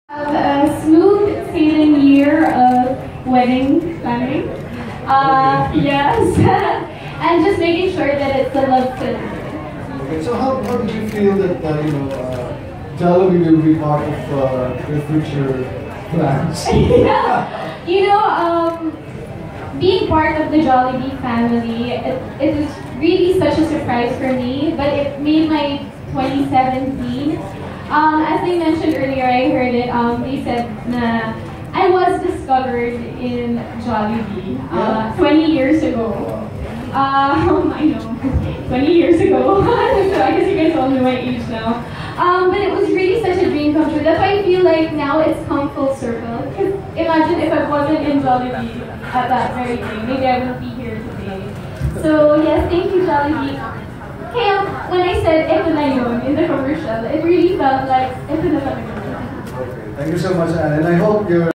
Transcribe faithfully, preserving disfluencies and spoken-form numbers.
Have a smooth sailing year of wedding planning. Uh, yes, and just making sure that it's a love filled. Okay, so how, how did you feel that uh, you know uh, Jollibee will be part of uh, your future plans? Yeah, you know, um, being part of the Jollibee family, it, it was really such a surprise for me. But it made my twenty seventeen. Um, as they mentioned earlier, I heard it. Um, they said na I was discovered in Jollibee uh, twenty years ago. Um, I know, twenty years ago. So I guess you guys all know my age now. Um, but it was really such a dream come true. That's why I feel like now it's come full circle. Because imagine if I wasn't in Jollibee at that very day, maybe I wouldn't be here today. So yes, thank you, Jollibee. Kaya when I said eto na yun in the commercial, it really felt like eto na talaga. Okay, thank you so much, Anne, and I hope you're